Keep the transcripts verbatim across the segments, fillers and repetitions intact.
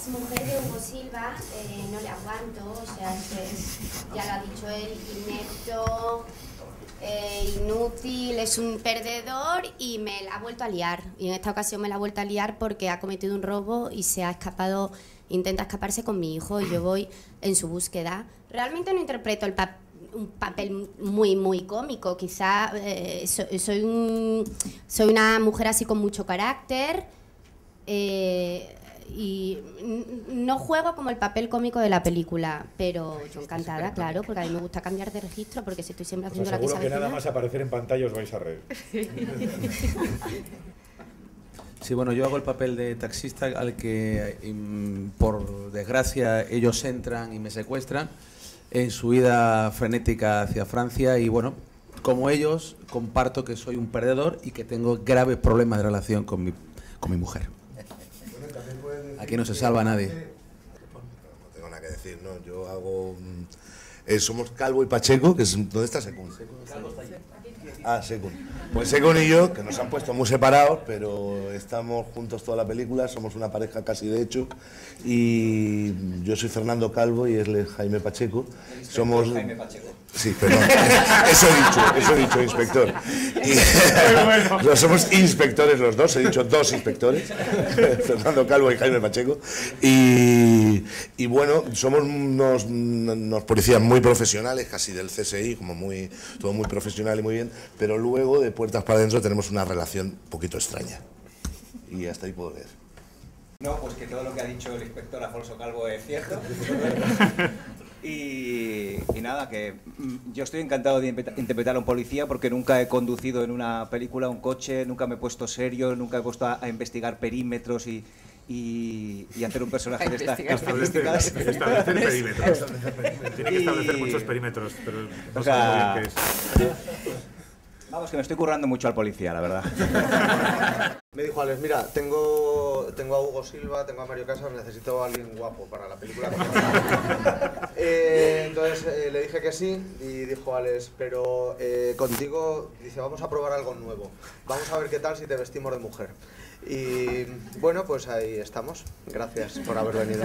es mujer de Hugo Silva, eh, no le aguanto, o sea, es, es, ya lo ha dicho él, inepto, eh, inútil, es un perdedor y me la ha vuelto a liar. Y en esta ocasión me la ha vuelto a liar porque ha cometido un robo y se ha escapado, intenta escaparse con mi hijo y yo voy en su búsqueda. Realmente no interpreto el papel un papel muy muy cómico, quizá eh, so, soy un soy una mujer así con mucho carácter eh, y no juego como el papel cómico de la película, pero yo encantada, claro, porque a mí me gusta cambiar de registro, porque si estoy siempre haciendo pues la que seguro sabe que nada más aparecer en pantalla os vais a reír. Sí, bueno, yo hago el papel de taxista al que, por desgracia, ellos entran y me secuestran en su ida frenética hacia Francia y, bueno, como ellos, comparto que soy un perdedor y que tengo graves problemas de relación con mi, con mi mujer. Aquí no se salva nadie. No tengo nada que decir, ¿no? Yo hago... Eh, somos Calvo y Pacheco, que es... ¿Dónde está Secund? Ah, Secund. Pues Secund y yo, que nos han puesto muy separados, pero estamos juntos toda la película, somos una pareja casi de hecho, y yo soy Fernando Calvo y él es Jaime Pacheco. Somos... Jaime Pacheco. Sí, perdón, eso he dicho, eso he dicho, inspector. Y, no, somos inspectores los dos, he dicho dos inspectores, Fernando Calvo y Jaime Pacheco. Y, y bueno, somos unos, unos policías muy profesionales, casi del C S I, como muy, todo muy profesional y muy bien, pero luego de puertas para adentro tenemos una relación un poquito extraña. Y hasta ahí puedo leer. No, pues que todo lo que ha dicho el inspector Afonso Calvo es cierto. Y, y nada, que yo estoy encantado de interpretar a un policía porque nunca he conducido en una película un coche, nunca me he puesto serio, nunca he puesto a, a investigar perímetros y, y, y hacer un personaje de estas características. Establecer perímetros. Tiene que establecer muchos perímetros, pero no o sea, sabemos bien qué es. Vamos, que me estoy currando mucho al policía, la verdad. Me dijo Alex, mira, tengo, tengo a Hugo Silva, tengo a Mario Casas, necesito a alguien guapo para la película. eh, entonces eh, le dije que sí y dijo Alex, pero eh, contigo, dice, vamos a probar algo nuevo. Vamos a ver qué tal si te vestimos de mujer. Y bueno, pues ahí estamos. Gracias por haber venido.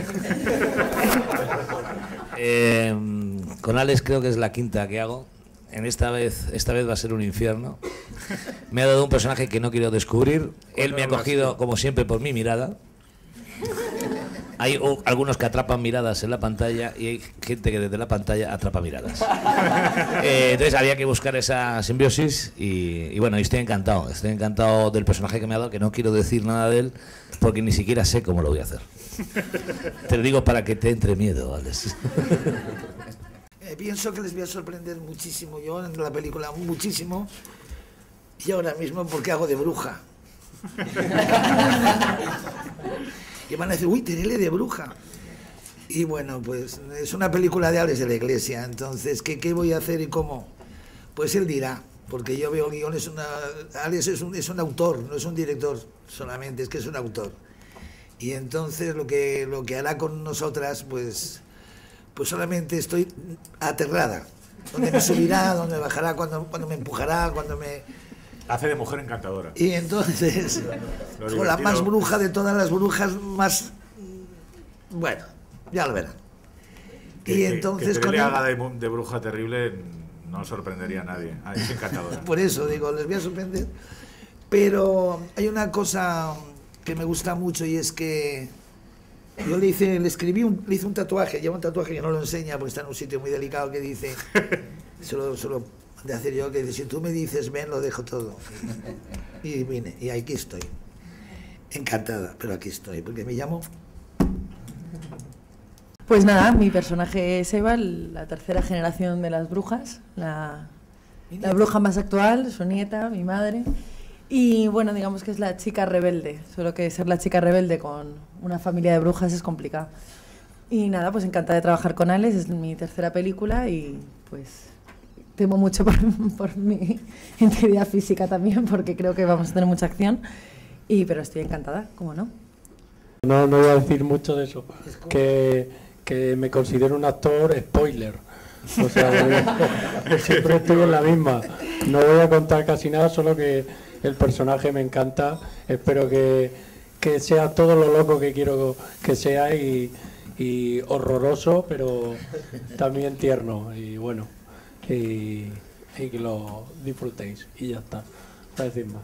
Eh, con Alex creo que es la quinta que hago. En esta vez, esta vez va a ser un infierno. Me ha dado un personaje que no quiero descubrir. Él me ha cogido, como siempre, por mi mirada. Hay uh, algunos que atrapan miradas en la pantalla y hay gente que desde la pantalla atrapa miradas. Eh, entonces había que buscar esa simbiosis y, y bueno, estoy encantado. Estoy encantado del personaje que me ha dado, que no quiero decir nada de él porque ni siquiera sé cómo lo voy a hacer. Te lo digo para que te entre miedo, Alex. Eh, pienso que les voy a sorprender muchísimo yo en la película, muchísimo, y ahora mismo porque hago de bruja. Y van a decir, uy, Terele de bruja. Y bueno, pues es una película de Alex de la Iglesia, entonces, ¿qué, qué voy a hacer y cómo? Pues él dirá, porque yo veo el guión, es una, Alex es un, es un autor, no es un director solamente, es que es un autor. Y entonces lo que, lo que hará con nosotras, pues... pues solamente estoy aterrada. Dónde me subirá, dónde me bajará, cuándo, cuándo me empujará, cuándo me... Hace de mujer encantadora. Y entonces, con la más bruja de todas las brujas, más... Bueno, ya lo verán. Que, y entonces... que, que con le él... haga de, de bruja terrible no sorprendería a nadie. Ah, es encantadora. Por eso, digo, les voy a sorprender. Pero hay una cosa que me gusta mucho y es que... Yo le hice, le escribí, un, le hice un tatuaje, lleva un tatuaje que no lo enseña porque está en un sitio muy delicado que dice, solo, solo de hacer yo, que dice, si tú me dices ven, lo dejo todo. Y vine, y aquí estoy. Encantada, pero aquí estoy, porque me llamo... Pues nada, mi personaje es Eva, la tercera generación de las brujas, la, la bruja más actual, su nieta, mi madre. Y bueno, digamos que es la chica rebelde, solo que ser la chica rebelde con una familia de brujas es complicado. Y nada, pues encantada de trabajar con Alex, es mi tercera película y pues temo mucho por, por mi integridad física también, porque creo que vamos a tener mucha acción, y, pero estoy encantada, ¿cómo no? No, no voy a decir mucho de eso, que, que me considero un actor spoiler. O sea, siempre estoy en la misma. No voy a contar casi nada, solo que el personaje me encanta. Espero que, que sea todo lo loco que quiero que sea y, y horroroso, pero también tierno y bueno, y, y que lo disfrutéis y ya está, no decir más.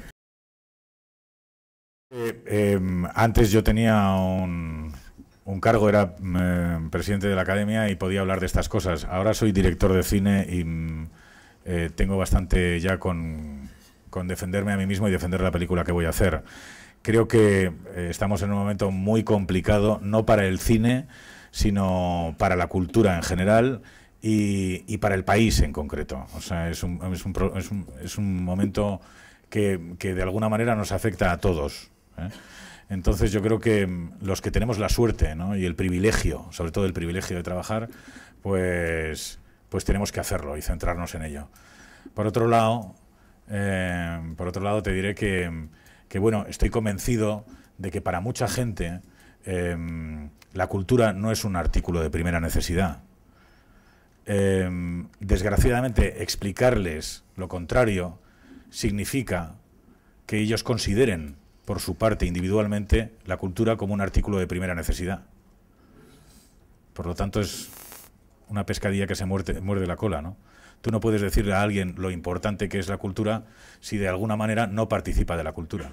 Eh, eh, antes yo tenía un, un cargo, era eh, presidente de la academia y podía hablar de estas cosas. Ahora soy director de cine y eh, tengo bastante ya con, con defenderme a mí mismo y defender la película que voy a hacer. Creo que eh, estamos en un momento muy complicado, no para el cine, sino para la cultura en general y, y para el país en concreto. O sea, es un, es un, es un, es un momento que, que de alguna manera nos afecta a todos. ¿eh? Entonces yo creo que los que tenemos la suerte, ¿no? y el privilegio, sobre todo el privilegio de trabajar, pues, pues tenemos que hacerlo y centrarnos en ello. Por otro lado, eh, por otro lado te diré que, que bueno, estoy convencido de que para mucha gente eh, la cultura no es un artículo de primera necesidad. Eh, desgraciadamente, explicarles lo contrario significa que ellos consideren por su parte individualmente la cultura como un artículo de primera necesidad. Por lo tanto, es una pescadilla que se muerde, muerde la cola, ¿no? Tú no puedes decirle a alguien lo importante que es la cultura si de alguna manera no participa de la cultura.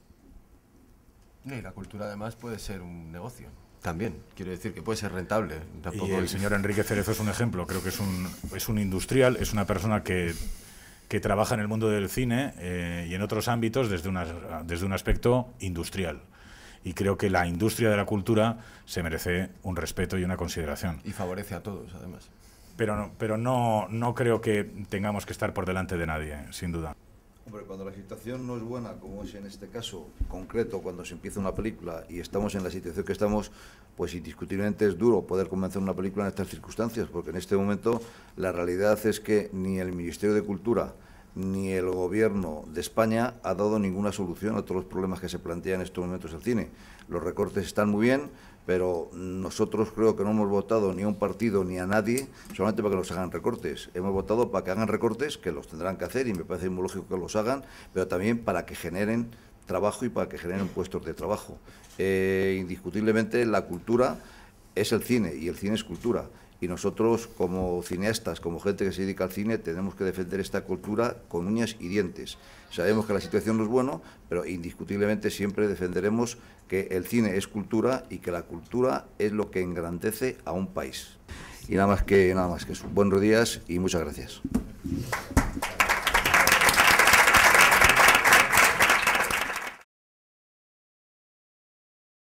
Y la cultura además puede ser un negocio. También, quiero decir que puede ser rentable. Tampoco y el señor Enrique Cerezo es un ejemplo. Creo que es un, es un industrial, es una persona que... que trabaja en el mundo del cine eh, y en otros ámbitos desde, una, desde un aspecto industrial. Y creo que la industria de la cultura se merece un respeto y una consideración. Y favorece a todos, además. Pero no, pero no, no creo que tengamos que estar por delante de nadie, sin duda. Hombre, cuando la situación no es buena, como es en este caso concreto, cuando se empieza una película y estamos en la situación que estamos, pues indiscutiblemente es duro poder comenzar una película en estas circunstancias, porque en este momento la realidad es que ni el Ministerio de Cultura ni el Gobierno de España ha dado ninguna solución a todos los problemas que se plantean en estos momentos del cine. Los recortes están muy bien, pero nosotros creo que no hemos votado ni a un partido ni a nadie solamente para que nos hagan recortes. Hemos votado para que hagan recortes, que los tendrán que hacer y me parece muy lógico que los hagan, pero también para que generen trabajo y para que generen puestos de trabajo. Eh, indiscutiblemente la cultura es el cine y el cine es cultura. Y nosotros, como cineastas, como gente que se dedica al cine, tenemos que defender esta cultura con uñas y dientes. Sabemos que la situación no es buena, pero indiscutiblemente siempre defenderemos que el cine es cultura y que la cultura es lo que engrandece a un país. Y nada más que, nada más que eso. Buenos días y muchas gracias.